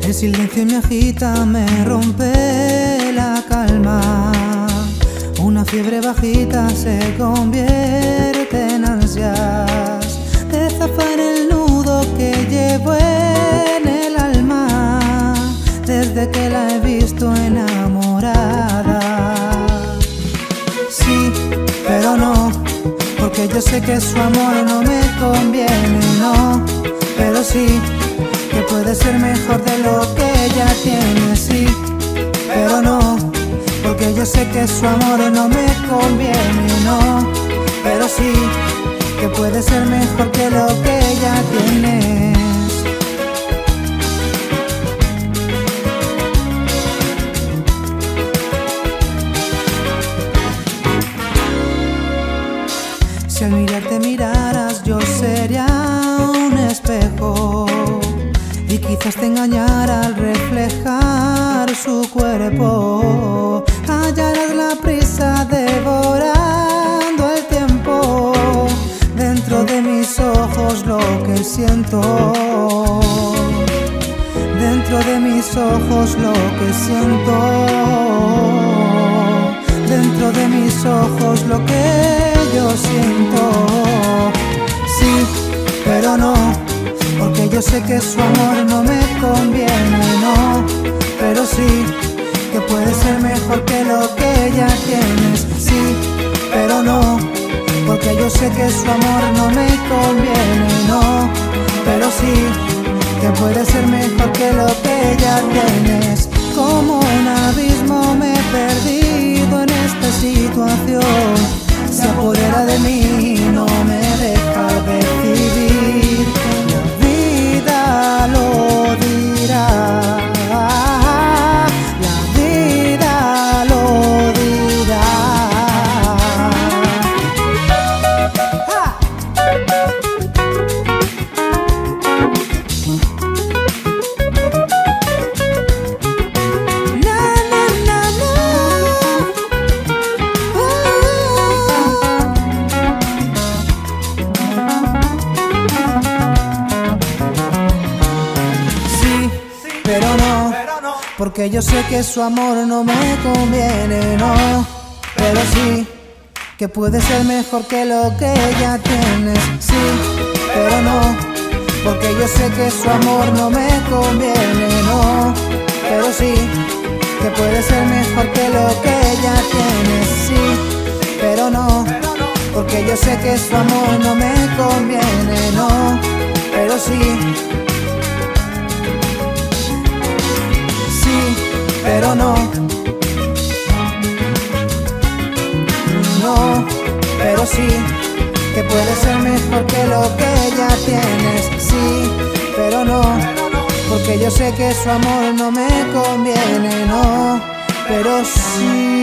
El silencio me agita, me rompe la calma. Una fiebre bajita se convierte en ansias de zafar el nudo que llevo en el alma desde que la he visto enamorada. Sí, pero no, porque yo sé que su amor no me conviene, no, pero sí, que puede ser mejor de lo que ella tiene, sí, pero no, porque yo sé que su amor no me conviene, no, pero sí, que puede ser mejor que lo que ella tiene. Si al mirarte miraras yo sería un espejo y quizás te engañara al reflejar su cuerpo. Hallarás la prisa devorando el tiempo, dentro de mis ojos lo que siento, dentro de mis ojos lo que siento, dentro de mis ojos lo que yo siento. Sí, pero no, porque yo sé que su amor no me conviene, no, pero sí, que puede ser mejor que lo que ella tienes. Sí, pero no, porque yo sé que su amor no me conviene, no, pero sí, que puede ser mejor que lo que ella tienes. Como un abismo me he perdido en esta situación, se apodera de mí, no me deja decidir. La vida lo dirá, la vida lo dirá. ¡Ja! Pero no, porque yo sé que su amor no me conviene, no, pero sí, que puede ser mejor que lo que ella tiene. Sí, pero no, porque yo sé que su amor no me conviene, no, pero sí, que puede ser mejor que lo que ella tiene. Sí, pero no, porque yo sé que su amor no me conviene, no, pero sí, pero no, no, pero sí, que puede ser mejor que lo que ella tienes. Sí, pero no, porque yo sé que su amor no me conviene, no, pero sí.